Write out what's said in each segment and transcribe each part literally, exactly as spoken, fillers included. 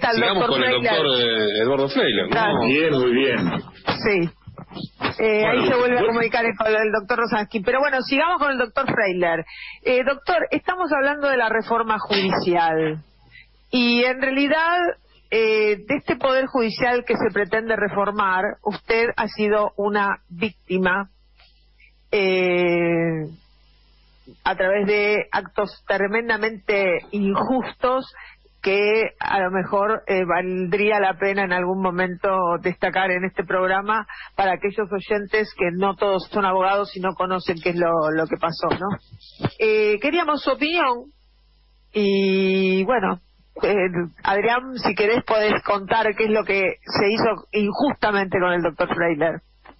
está el Sigamos doctor con Freiler. el doctor eh, Eduardo Freiler, ¿no? Bien, muy bien. Sí. Eh, Bueno, ahí se vuelve a bueno. comunicar con el doctor Rosansky. Pero bueno, sigamos con el doctor Freiler. Eh, doctor, estamos hablando de la reforma judicial. Y en realidad, eh, de este poder judicial que se pretende reformar, usted ha sido una víctima eh, a través de actos tremendamente injustos que a lo mejor eh, valdría la pena en algún momento destacar en este programa para aquellos oyentes que no todos son abogados y no conocen qué es lo, lo que pasó, ¿no? Eh, queríamos su opinión y bueno, eh, Adrián, si querés podés contar qué es lo que se hizo injustamente con el doctor Freiler.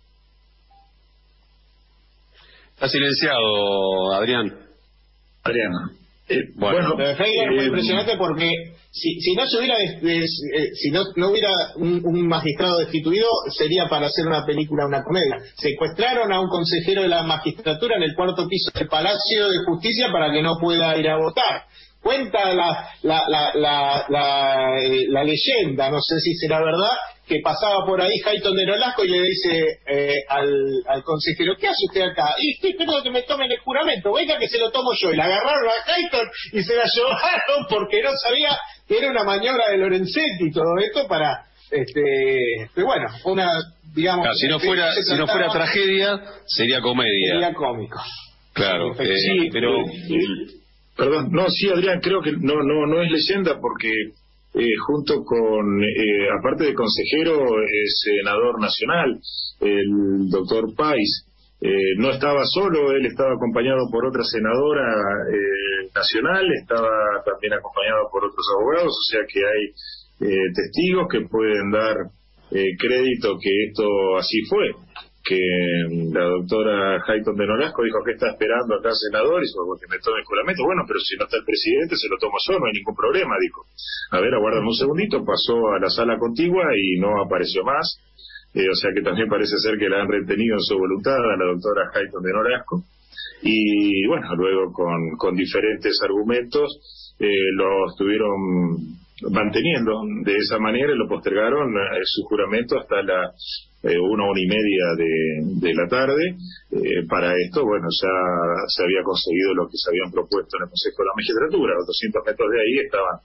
Está silenciado, Adrián. Adrián. Eh, Bueno, bueno, Lo de Freiler eh, fue impresionante porque si, si no se hubiera des- des- eh, si no, no hubiera un, un magistrado destituido, sería para hacer una película, una comedia. Secuestraron a un consejero de la magistratura en el cuarto piso del Palacio de Justicia para que no pueda ir a votar. Cuenta la la la la, la, eh, la leyenda, no sé si será verdad, que pasaba por ahí Hayton de Nolasco y le dice eh, al, al consejero, ¿qué hace usted acá? Y estoy esperando que me tomen el juramento, venga que se lo tomo yo. Y la agarraron a Hayton y se la llevaron porque no sabía que era una maniobra de Lorenzetti y todo esto para, este, pero bueno, una, digamos... Claro, si no fuera, se si no fuera trataba- tragedia, sería comedia. Sería cómico. Claro, eh, sí, pero eh, perdón, no, sí, Adrián, creo que no no no es leyenda porque eh, junto con, eh, aparte de consejero, es senador nacional, el doctor Pais. Eh, no estaba solo, él estaba acompañado por otra senadora eh, nacional, estaba también acompañado por otros abogados, o sea que hay eh, testigos que pueden dar eh, crédito que esto así fue. Que la doctora Hayton de Nolasco dijo que está esperando acá senador y dijo que me tome el juramento. Bueno, pero si no está el presidente se lo tomo yo, no hay ningún problema, dijo. A ver, aguárdame un segundito, pasó a la sala contigua y no apareció más. Eh, o sea que también parece ser que la han retenido en su voluntad a la doctora Hayton de Nolasco. Y bueno, luego con, con diferentes argumentos eh, lo estuvieron manteniendo de esa manera y lo postergaron eh, su juramento hasta la eh, una hora y media de, de la tarde. Eh, para esto, bueno, ya se había conseguido lo que se habían propuesto en el Consejo de la Magistratura. A doscientos metros de ahí estaban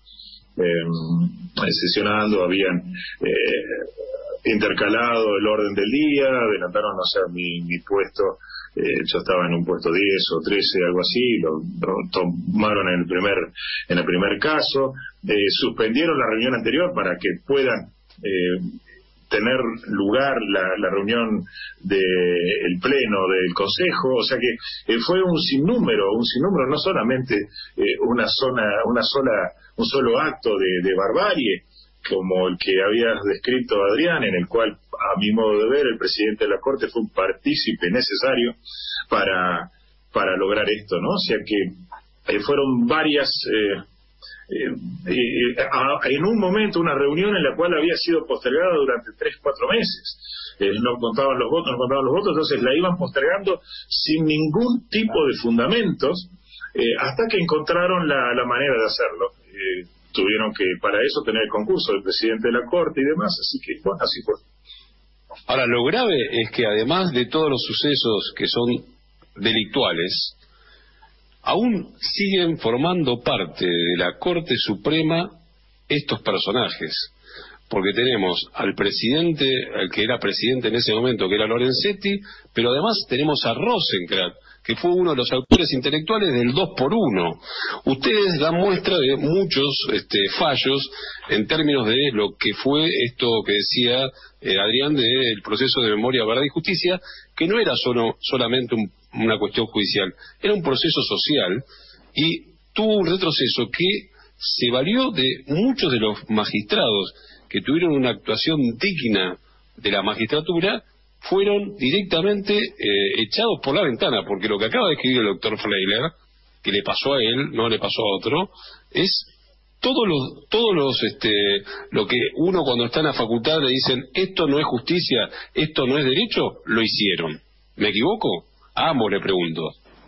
eh, sesionando, habían eh, intercalado el orden del día, adelantaron, o sea, mi, mi puesto. Eh, yo estaba en un puesto diez o trece, algo así, lo, lo tomaron en el primer en el primer caso, eh, suspendieron la reunión anterior para que puedan eh, tener lugar la, la reunión del pleno del consejo, o sea que eh, fue un sinnúmero, un sinnúmero, no solamente eh, una zona, una sola, un solo acto de, de barbarie, como el que habías descrito, Adrián, en el cual, a mi modo de ver, el presidente de la Corte fue un partícipe necesario para para lograr esto, ¿no? O sea que eh, fueron varias, eh, eh, eh, a, en un momento, una reunión en la cual había sido postergada durante tres, cuatro meses. Eh, no contaban los votos, no contaban los votos, entonces la iban postergando sin ningún tipo de fundamentos, eh, hasta que encontraron la, la manera de hacerlo. Eh, tuvieron que, para eso, tener el concurso del presidente de la Corte y demás, así que, bueno, así fue. ahora lo grave es que además de todos los sucesos que son delictuales, aún siguen formando parte de la Corte Suprema estos personajes, porque tenemos al presidente, al que era presidente en ese momento, que era Lorenzetti, pero además tenemos a Rosenkrantz, que fue uno de los autores intelectuales del dos por uno. Ustedes dan muestra de muchos este, fallos en términos de lo que fue esto que decía eh, Adrián del proceso de memoria, verdad y justicia, que no era solo, solamente un, una cuestión judicial, era un proceso social y tuvo un retroceso que se valió de muchos de los magistrados que tuvieron una actuación digna de la magistratura, fueron directamente eh, echados por la ventana, porque lo que acaba de escribir el doctor Freiler, que le pasó a él, no le pasó a otro, es todos los, todos los, este, lo que uno cuando está en la facultad le dicen, esto no es justicia, esto no es derecho, lo hicieron. ¿Me equivoco? A ambos le pregunto.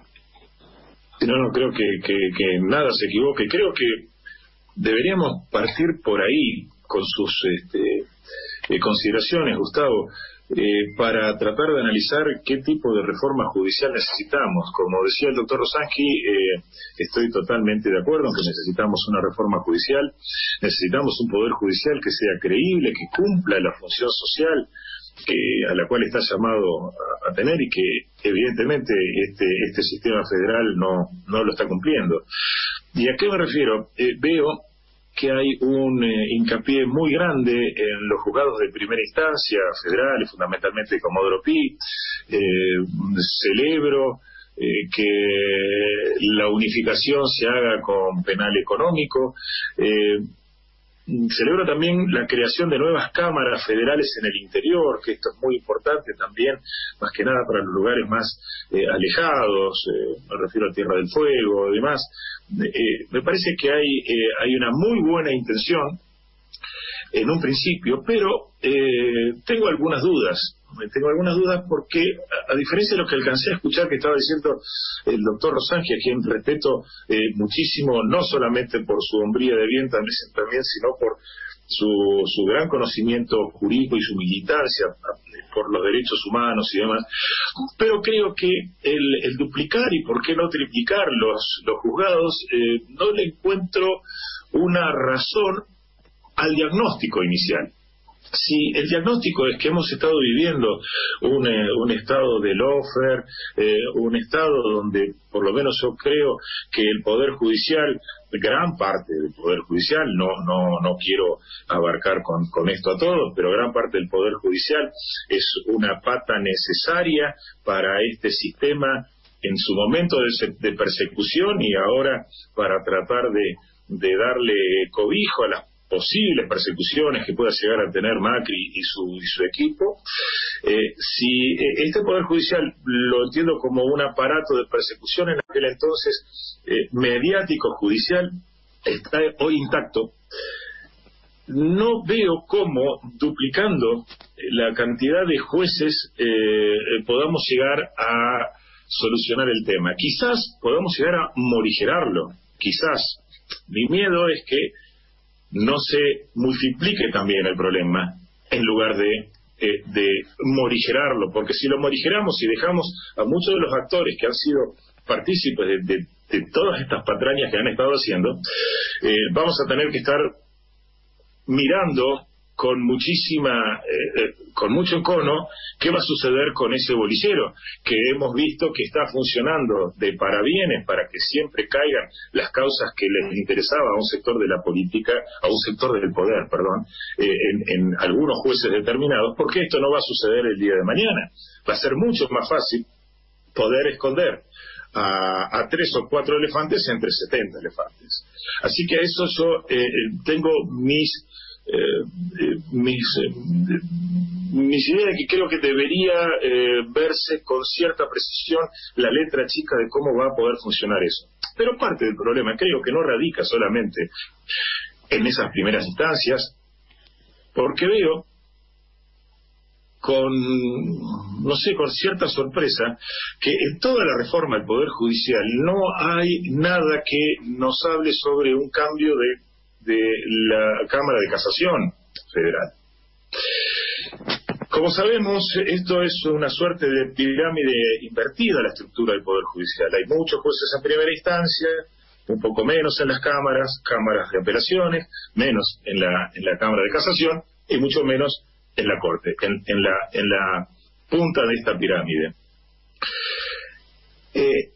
No, no, creo que, que, que nada se equivoque. Creo que deberíamos partir por ahí. con sus este, eh, consideraciones, Gustavo, eh, para tratar de analizar qué tipo de reforma judicial necesitamos. Como decía el doctor Rosansky, eh, estoy totalmente de acuerdo en que necesitamos una reforma judicial, necesitamos un poder judicial que sea creíble, que cumpla la función social que a la cual está llamado a, a tener y que evidentemente este este sistema federal no no lo está cumpliendo. ¿Y a qué me refiero? Eh, veo que hay un eh, hincapié muy grande en los juzgados de primera instancia federales, fundamentalmente Comodoro Pi. Eh, celebro eh, que la unificación se haga con penal económico. Eh, Celebro también la creación de nuevas cámaras federales en el interior, que esto es muy importante también, más que nada para los lugares más eh, alejados, eh, me refiero a Tierra del Fuego y demás. Eh, me parece que hay, eh, hay una muy buena intención en un principio, pero eh, tengo algunas dudas. Tengo algunas dudas porque, a, a diferencia de lo que alcancé a escuchar que estaba diciendo el doctor Rosansky, a quien respeto eh, muchísimo, no solamente por su hombría de bien también, también sino por su, su gran conocimiento jurídico y su militancia por los derechos humanos y demás, pero creo que el, el duplicar y por qué no triplicar los, los juzgados, eh, no le encuentro una razón al diagnóstico inicial. Si el diagnóstico es que hemos estado viviendo un, eh, un estado de lawfare, eh, un estado donde, por lo menos yo creo que el Poder Judicial, gran parte del Poder Judicial, no no no quiero abarcar con, con esto a todos, pero gran parte del Poder Judicial es una pata necesaria para este sistema en su momento de, de persecución y ahora para tratar de, de darle cobijo a las posibles persecuciones que pueda llegar a tener Macri y su y su equipo. Eh, si este Poder Judicial lo entiendo como un aparato de persecución, en aquel entonces eh, mediático judicial, está hoy intacto, no veo cómo duplicando la cantidad de jueces eh, podamos llegar a solucionar el tema. Quizás podamos llegar a morigerarlo, quizás. Mi miedo es que no se multiplique también el problema en lugar de, eh, de morigerarlo, porque si lo morigeramos y dejamos a muchos de los actores que han sido partícipes de, de, de todas estas patrañas que han estado haciendo, eh, vamos a tener que estar mirando con muchísima, eh, eh, con mucho encono, qué va a suceder con ese bolillero, que hemos visto que está funcionando de parabienes para que siempre caigan las causas que les interesaba a un sector de la política, a un sector del poder, perdón, eh, en, en algunos jueces determinados, porque esto no va a suceder el día de mañana. Va a ser mucho más fácil poder esconder a, a tres o cuatro elefantes entre setenta elefantes. Así que a eso yo eh, tengo mis Eh, eh, mis, eh, mis ideas, que creo que debería eh, verse con cierta precisión la letra chica de cómo va a poder funcionar eso. Pero parte del problema creo que no radica solamente en esas primeras instancias, porque veo con, no sé, con cierta sorpresa que en toda la reforma del Poder Judicial no hay nada que nos hable sobre un cambio de de la Cámara de Casación Federal. Como sabemos, esto es una suerte de pirámide invertida, la estructura del Poder Judicial. Hay muchos jueces en primera instancia, un poco menos en las cámaras, cámaras de apelaciones, menos en la en la Cámara de Casación y mucho menos en la Corte, en, en la en la punta de esta pirámide. Eh,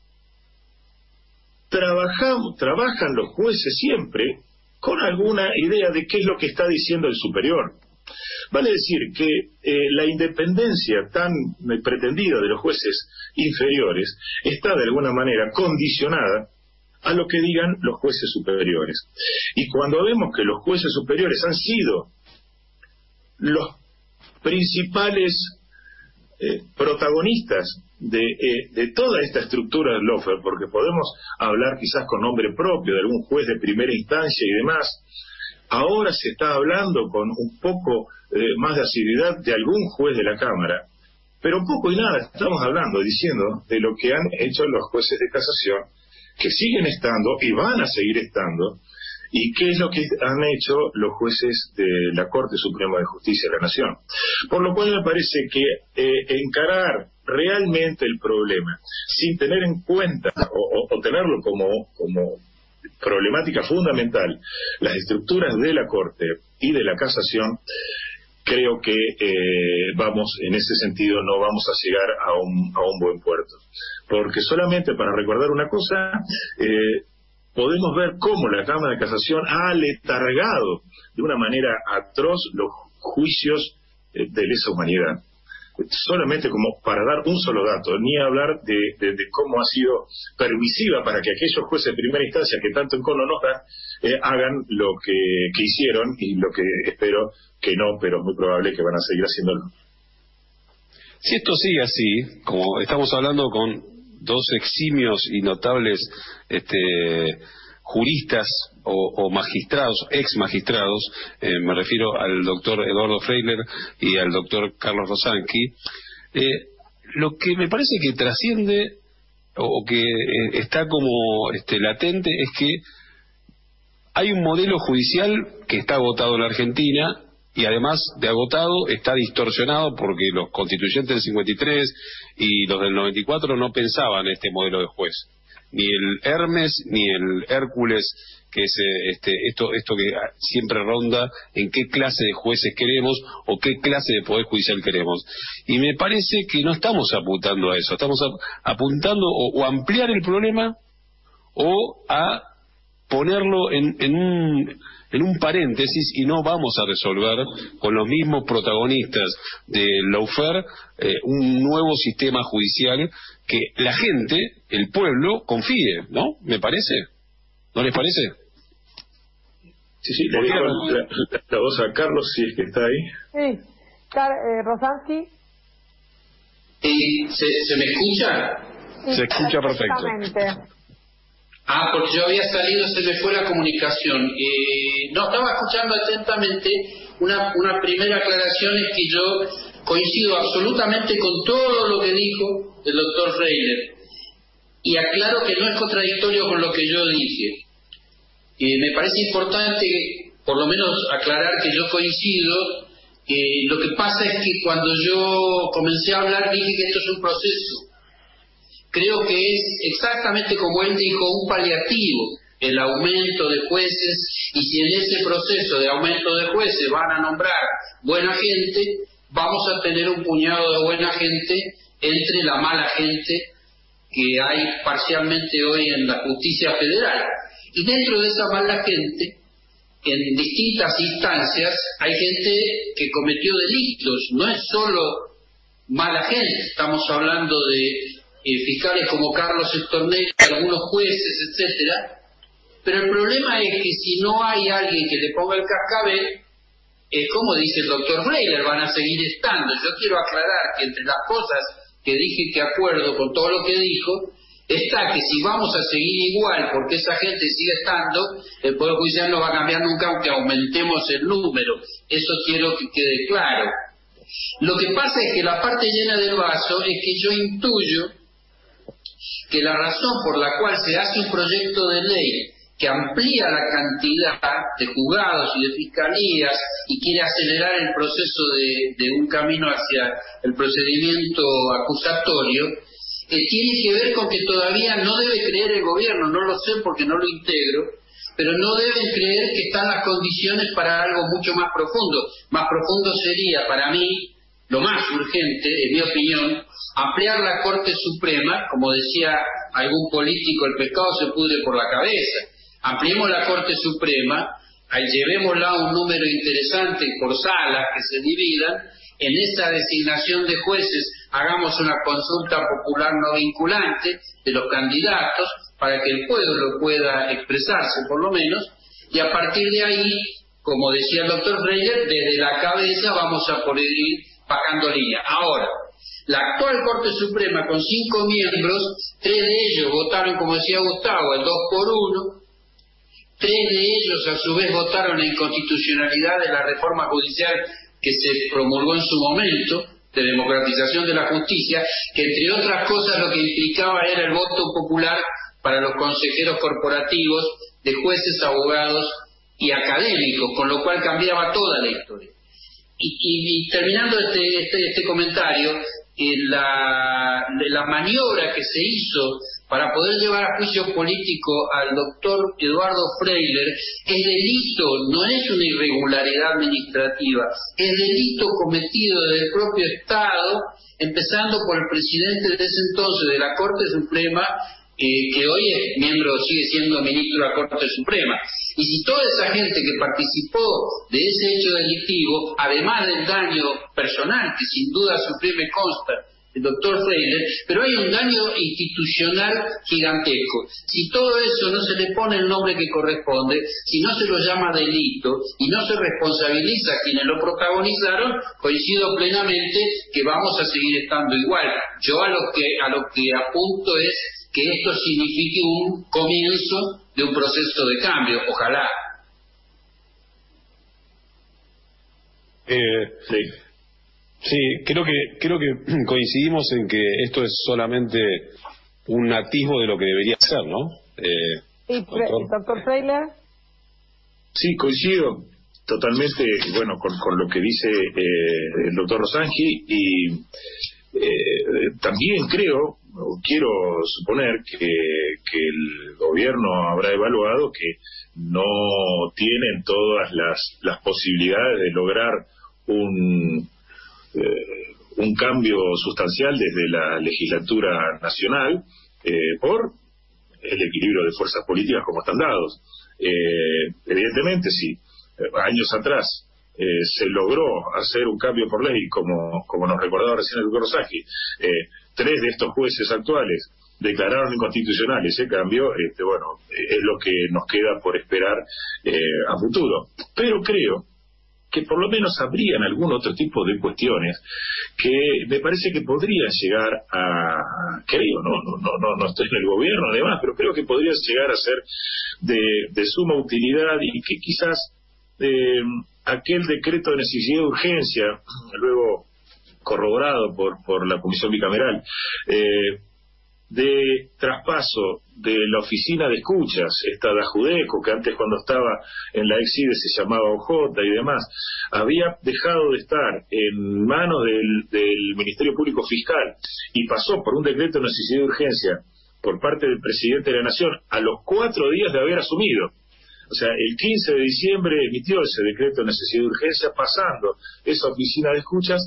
trabajamos, trabajan los jueces siempre con alguna idea de qué es lo que está diciendo el superior. Vale decir que eh, la independencia tan eh, pretendida de los jueces inferiores está de alguna manera condicionada a lo que digan los jueces superiores. Y cuando vemos que los jueces superiores han sido los principales eh, protagonistas de, eh, de toda esta estructura del lawfare, porque podemos hablar quizás con nombre propio de algún juez de primera instancia y demás, ahora se está hablando con un poco eh, más de asiduidad de algún juez de la Cámara, pero poco y nada estamos hablando, diciendo de lo que han hecho los jueces de casación, que siguen estando y van a seguir estando ¿Y qué es lo que han hecho los jueces de la Corte Suprema de Justicia de la Nación? Por lo cual me parece que eh, encarar realmente el problema sin tener en cuenta o, o, o tenerlo como, como problemática fundamental las estructuras de la Corte y de la Casación, creo que eh, vamos, en ese sentido, no vamos a llegar a un, a un buen puerto. Porque solamente para recordar una cosa, eh, podemos ver cómo la Cámara de Casación ha letargado de una manera atroz los juicios eh, de lesa humanidad. Solamente como para dar un solo dato, ni hablar de, de, de cómo ha sido permisiva para que aquellos jueces de primera instancia que tanto encono nos dan, eh, hagan lo que, que hicieron, y lo que espero que no, pero es muy probable que van a seguir haciéndolo. Si esto sigue así, como estamos hablando con dos eximios y notables este, juristas o, o magistrados, ex magistrados, eh, me refiero al doctor Eduardo Freiler y al doctor Carlos Rosanqui, eh, lo que me parece que trasciende o que eh, está como este, latente es que hay un modelo judicial que está agotado en la Argentina, y además de agotado está distorsionado porque los constituyentes del cincuenta y tres y los del noventa y cuatro no pensaban este modelo de juez, ni el Hermes ni el Hércules, que es este esto esto que siempre ronda en qué clase de jueces queremos o qué clase de poder judicial queremos. Y me parece que no estamos apuntando a eso, estamos a, apuntando o, o a ampliar el problema o a ponerlo en, en un en un paréntesis, y no vamos a resolver con los mismos protagonistas de lawfare eh, un nuevo sistema judicial que la gente, el pueblo, confíe, ¿no? ¿Me parece? ¿No les parece? Sí, sí, le digo la, la, la voz a Carlos, si es que está ahí. Sí, Car eh, Rosanqui. ¿Y se, se me escucha? Sí, se escucha perfecto. Ah, porque yo había salido, se me fue la comunicación. Eh, no, estaba escuchando atentamente. Una, una primera aclaración es que yo coincido absolutamente con todo lo que dijo el doctor Freiler. Y aclaro que no es contradictorio con lo que yo dije. Eh, me parece importante, por lo menos, aclarar que yo coincido. Eh, lo que pasa es que cuando yo comencé a hablar dije que esto es un proceso. Creo que es exactamente como él dijo, un paliativo, el aumento de jueces, y si en ese proceso de aumento de jueces van a nombrar buena gente, vamos a tener un puñado de buena gente entre la mala gente que hay parcialmente hoy en la justicia federal. Y dentro de esa mala gente, en distintas instancias, hay gente que cometió delitos, no es solo mala gente, estamos hablando de Eh, fiscales como Carlos Estornelli, algunos jueces, etcétera. Pero el problema es que si no hay alguien que le ponga el cascabel, eh, como dice el doctor Freiler, van a seguir estando. Yo quiero aclarar que entre las cosas que dije que acuerdo con todo lo que dijo, está que si vamos a seguir igual porque esa gente sigue estando, el Poder Judicial no va a cambiar nunca aunque aumentemos el número. Eso quiero que quede claro. Lo que pasa es que la parte llena del vaso es que yo intuyo que la razón por la cual se hace un proyecto de ley que amplía la cantidad de juzgados y de fiscalías y quiere acelerar el proceso de, de un camino hacia el procedimiento acusatorio, eh, tiene que ver con que todavía no debe creer el gobierno, no lo sé porque no lo integro, pero no deben creer que están las condiciones para algo mucho más profundo. Más profundo sería, para mí, lo más urgente, en mi opinión, ampliar la Corte Suprema, como decía algún político, el pescado se pudre por la cabeza. Ampliemos la Corte Suprema, ahí llevémosla a un número interesante por salas que se dividan, en esa designación de jueces hagamos una consulta popular no vinculante de los candidatos para que el pueblo pueda expresarse por lo menos, y a partir de ahí, como decía el doctor Freiler, desde la cabeza vamos a poder ir bajando línea. Ahora, la actual Corte Suprema con cinco miembros, tres de ellos votaron, como decía Gustavo, el dos por uno, tres de ellos a su vez votaron la inconstitucionalidad de la reforma judicial que se promulgó en su momento, de democratización de la justicia, que entre otras cosas lo que implicaba era el voto popular para los consejeros corporativos de jueces, abogados y académicos, con lo cual cambiaba toda la historia. Y, y, y terminando este, este, este comentario, eh, la, la maniobra que se hizo para poder llevar a juicio político al doctor Eduardo Freiler es delito, no es una irregularidad administrativa, es delito cometido desde el propio Estado, empezando por el presidente de ese entonces de la Corte Suprema, eh, que hoy es miembro, sigue siendo ministro de la Corte Suprema. Y si toda esa gente que participó de ese hecho delictivo, además del daño personal, que sin duda sufrió, me consta, el doctor Freiler, pero hay un daño institucional gigantesco. Si todo eso no se le pone el nombre que corresponde, si no se lo llama delito y no se responsabiliza a quienes lo protagonizaron, coincido plenamente que vamos a seguir estando igual. Yo a lo que a lo que apunto es que esto signifique un comienzo de un proceso de cambio, ojalá. Eh, sí. Sí, creo que creo que coincidimos en que esto es solamente un atisbo de lo que debería ser, ¿no? Eh, ¿Y doctor? doctor Freiler? Sí, coincido totalmente, bueno, con, con lo que dice eh, el doctor Rosangi, y eh, también creo, o quiero suponer que, que el gobierno habrá evaluado que no tienen todas las, las posibilidades de lograr un Eh, un cambio sustancial desde la legislatura nacional eh, por el equilibrio de fuerzas políticas como están dados. Eh, evidentemente, si eh, años atrás eh, se logró hacer un cambio por ley, como, como nos recordaba recién el doctor Rosangi, eh, tres de estos jueces actuales declararon inconstitucional ese cambio, este, bueno, eh, es lo que nos queda por esperar eh, a futuro. Pero creo que por lo menos habrían algún otro tipo de cuestiones que me parece que podrían llegar a, creo, no no no no, no estoy en el gobierno además, pero creo que podrían llegar a ser de, de suma utilidad, y que quizás eh, aquel decreto de necesidad de urgencia, luego corroborado por, por la Comisión Bicameral, eh, de traspaso de la oficina de escuchas, esta de Ajudeco, que antes cuando estaba en la Exide se llamaba O J y demás, había dejado de estar en manos del, del Ministerio Público Fiscal y pasó por un decreto de necesidad de urgencia por parte del presidente de la Nación a los cuatro días de haber asumido. O sea, el quince de diciembre emitió ese decreto de necesidad de urgencia, pasando esa oficina de escuchas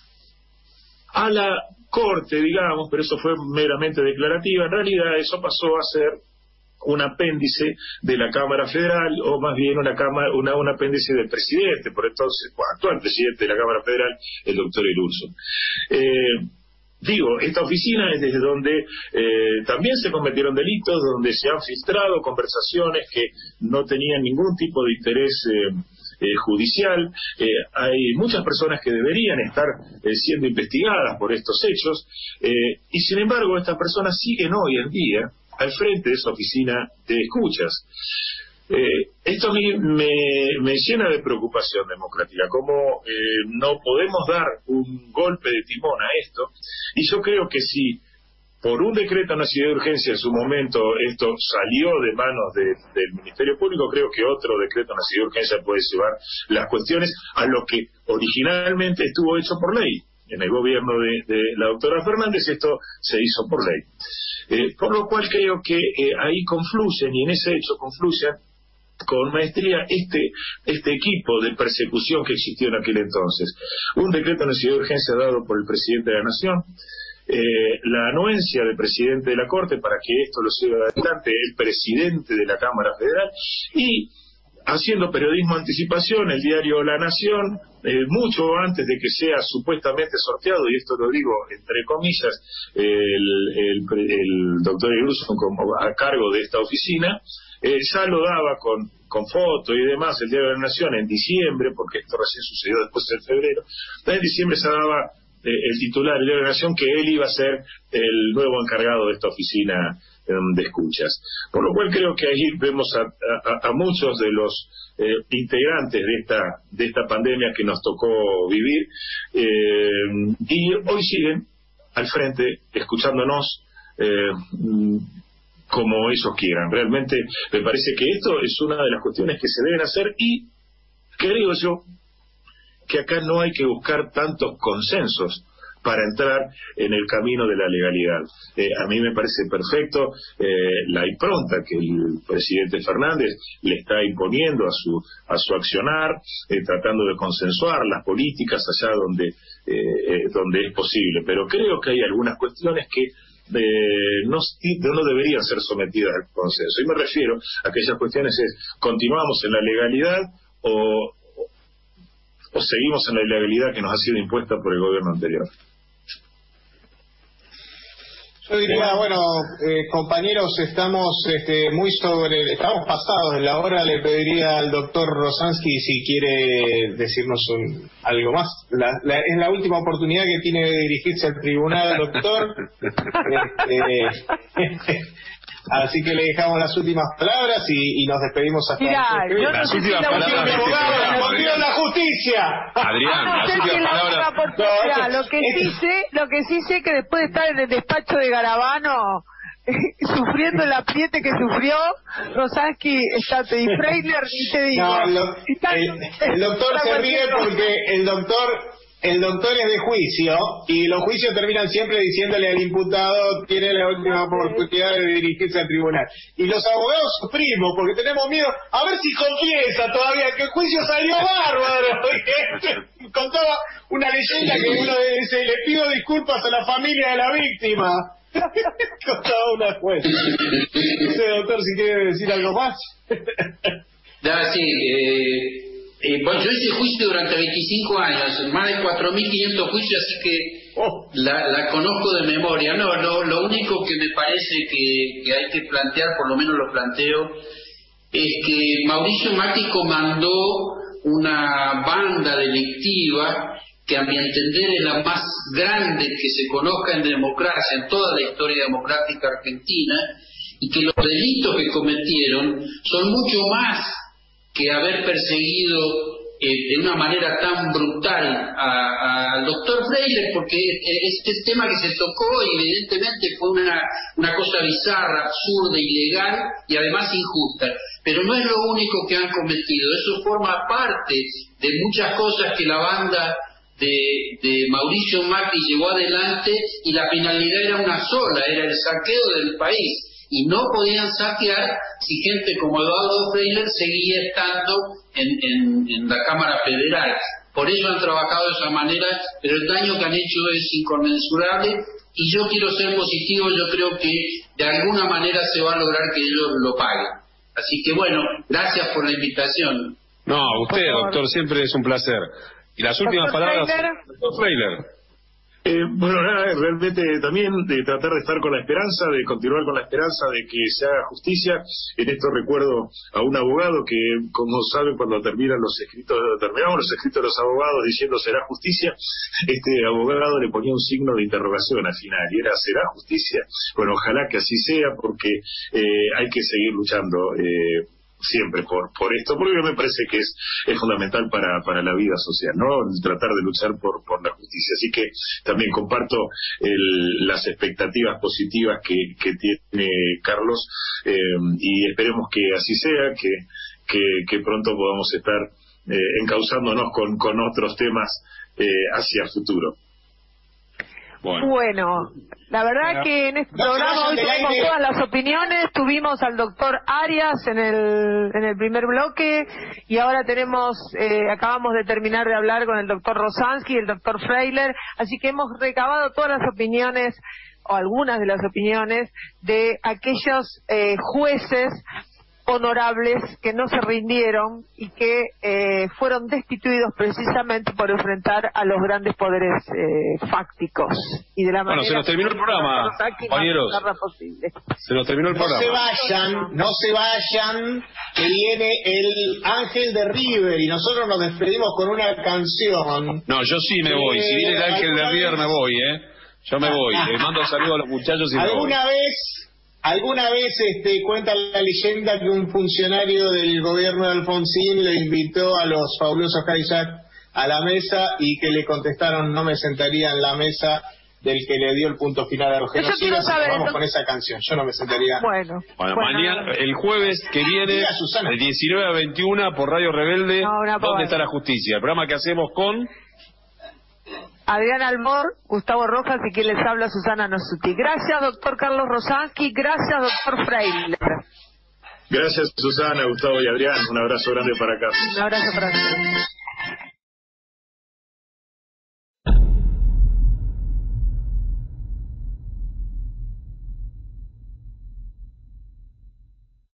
a la Corte, digamos, pero eso fue meramente declarativa. En realidad eso pasó a ser un apéndice de la Cámara Federal, o más bien una cámara, una, un apéndice del presidente, por entonces, bueno, actual presidente de la Cámara Federal, el doctor Ilurso. Eh, digo, esta oficina es desde donde eh, también se cometieron delitos, donde se han filtrado conversaciones que no tenían ningún tipo de interés eh, Eh, judicial. Eh, hay muchas personas que deberían estar eh, siendo investigadas por estos hechos, eh, y sin embargo estas personas siguen hoy en día al frente de esa oficina de escuchas. Eh, esto a mí me, me llena de preocupación democrática, como eh, no podemos dar un golpe de timón a esto, y yo creo que si por un decreto de necesidad de urgencia en su momento esto salió de manos de, del Ministerio Público, creo que otro decreto de necesidad de urgencia puede llevar las cuestiones a lo que originalmente estuvo hecho por ley. En el gobierno de, de la doctora Fernández esto se hizo por ley. Eh, por lo cual creo que eh, ahí confluyen, y en ese hecho confluyen con maestría este este equipo de persecución que existió en aquel entonces. Un decreto de necesidad de urgencia dado por el presidente de la Nación, Eh, la anuencia del presidente de la Corte para que esto lo siga adelante el presidente de la Cámara Federal, y haciendo periodismo anticipación el diario La Nación, eh, mucho antes de que sea supuestamente sorteado, y esto lo digo entre comillas, el, el, el doctor Ilurso como a cargo de esta oficina, eh, ya lo daba con con foto y demás el diario La Nación en diciembre, porque esto recién sucedió después en febrero. En diciembre se daba el titular de la Nación que él iba a ser el nuevo encargado de esta oficina um, de escuchas, por lo cual creo que ahí vemos a, a, a muchos de los eh, integrantes de esta de esta pandemia que nos tocó vivir, eh, y hoy siguen al frente escuchándonos, eh, como ellos quieran. Realmente me parece que esto es una de las cuestiones que se deben hacer, y creo yo que acá no hay que buscar tantos consensos para entrar en el camino de la legalidad. Eh, a mí me parece perfecto eh, la impronta que el presidente Fernández le está imponiendo a su a su accionar, eh, tratando de consensuar las políticas allá donde eh, donde es posible, pero creo que hay algunas cuestiones que eh, no, no deberían ser sometidas al consenso, y me refiero a aquellas cuestiones es: ¿continuamos en la legalidad o o seguimos en la ilegalidad que nos ha sido impuesta por el gobierno anterior? Yo diría, bueno, eh, compañeros, estamos este, muy sobre, estamos pasados de la hora. Le pediría al doctor Rosansky si quiere decirnos un, algo más. La, la, es la última oportunidad que tiene de dirigirse al tribunal, doctor. este, Así que le dejamos las últimas palabras y, y nos despedimos hasta Mirá, el yo no las sé últimas si la palabras última de este programa, ¡Volvió la justicia! Adrián, no las sé si últimas es la última palabras. oportunidad. No, Lo que esto- sí sé, lo que sí sé que después de estar en el despacho de Garabano sufriendo el apriete que sufrió, Rosansky está y Freiner, ni te digo. No, lo- Está- el, el doctor está se ríe cualquier cosa. porque el doctor el doctor es de juicio y los juicios terminan siempre diciéndole al imputado tiene la última oportunidad de dirigirse al tribunal. Y los abogados sufrimos porque tenemos miedo a ver si confiesa todavía que el juicio salió bárbaro. Contaba una leyenda que uno dice: le pido disculpas a la familia de la víctima. Contaba una juez. No sé, doctor, si quiere decir algo más. Ya, sí, eh, eh, bueno, yo hice juicio durante veinticinco años, más de cuatro mil quinientos juicios, así que Oh. la, la conozco de memoria. No, lo, lo único que me parece que, que hay que plantear, por lo menos lo planteo, es que Mauricio Macri comandó una banda delictiva que, a mi entender, es la más grande que se conozca en democracia, en toda la historia democrática argentina, y que los delitos que cometieron son mucho más que haber perseguido eh, de una manera tan brutal al doctor Freire, porque este tema que se tocó evidentemente fue una, una cosa bizarra, absurda, ilegal y además injusta, pero no es lo único que han cometido. Eso forma parte de muchas cosas que la banda de, de Mauricio Macri llevó adelante, y la finalidad era una sola, era el saqueo del país. Y no podían saquear si gente como Eduardo Freire seguía estando en, en, en la Cámara Federal. Por eso han trabajado de esa manera, pero el daño que han hecho es inconmensurable, y yo quiero ser positivo. Yo creo que de alguna manera se va a lograr que ellos lo paguen. Así que bueno, gracias por la invitación. No, a usted, doctor, siempre es un placer. Y las últimas Doctor palabras, Freiner. doctor Freiner. Eh, bueno, nada, realmente también de tratar de estar con la esperanza, de continuar con la esperanza de que se haga justicia. En esto recuerdo a un abogado que, como saben, cuando terminan los escritos, terminamos los escritos de los abogados diciendo será justicia, este abogado le ponía un signo de interrogación al final, y era ¿será justicia? Bueno, ojalá que así sea, porque eh, hay que seguir luchando eh, siempre por por esto, porque me parece que es, es fundamental para para la vida social, ¿no? Tratar de luchar por por la justicia. Así que también comparto el, las expectativas positivas que, que tiene Carlos, eh, y esperemos que así sea, que que, que pronto podamos estar eh, encauzándonos con, con otros temas eh, hacia el futuro. Bueno. Bueno, la verdad Bueno, que en este no se programa vayan hoy del tuvimos aire. todas las opiniones, tuvimos al doctor Arias en el en el primer bloque, y ahora tenemos, eh, acabamos de terminar de hablar con el doctor Rosansky y el doctor Freiler, así que hemos recabado todas las opiniones, o algunas de las opiniones, de aquellos eh, jueces honorables que no se rindieron y que eh, fueron destituidos precisamente por enfrentar a los grandes poderes eh, fácticos, y de la Bueno, manera se nos terminó el programa, más compañeros. bizarra posible. Se nos terminó el No programa. se vayan, no se vayan, que viene el Ángel de River y nosotros nos despedimos con una canción. No, yo sí me voy. Si viene el ángel de River me voy, ¿eh? Yo me voy. Les mando saludos a los muchachos y me voy. ¿Alguna vez, alguna vez este, cuenta la leyenda que un funcionario del gobierno de Alfonsín le invitó a los fabulosos Cadillac a la mesa y que le contestaron no me sentaría en la mesa del que le dio el punto final a los Yo genocidas. quiero saber, Vamos entonces... con esa canción, yo no me sentaría. Bueno, Bueno, bueno, mañana, el jueves que viene, Diga, Susana. de diecinueve a veintiuno por Radio Rebelde, No, una ¿Dónde pavada. está la justicia? El programa que hacemos con... Adrián Albor, Gustavo Rojas y quien les habla, Susana Nosuti. Gracias, doctor Carlos Rosansky. Gracias, doctor Freire. Gracias, Susana, Gustavo y Adrián. Un abrazo grande para acá. Un abrazo para todos.